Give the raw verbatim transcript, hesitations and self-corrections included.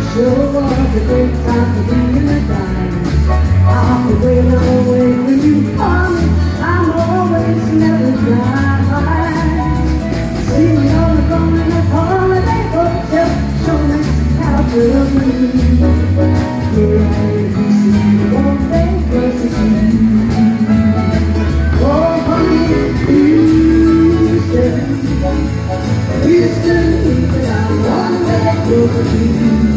Sure was a great time to be in the diamond. I'm away, I'm away when you call me. I'm always never blind. See me on the phone in a holiday hotel. Show me how to love me. Yeah, you see, you won't make us again. Oh, honey, Houston, Houston, I wanna let go of you.